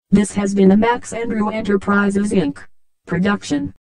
This has been a Max Andrew Enterprises Inc. production.